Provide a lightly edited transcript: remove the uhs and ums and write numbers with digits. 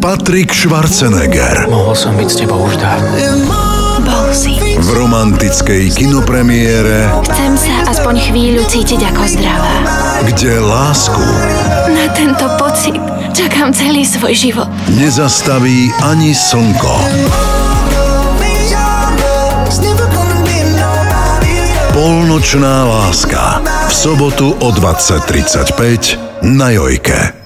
Patrick Schwarzenegger. Mohol som byť s tebou už dávno. Bol si. V romantickej kinopremiére, Chcem sa aspoň chvíľu cítiť ako zdravá. kde lásku Na tento pocit čakám celý svoj život. nezastaví ani slnko. Polnočná láska. V sobotu o 20:35 na Jojke.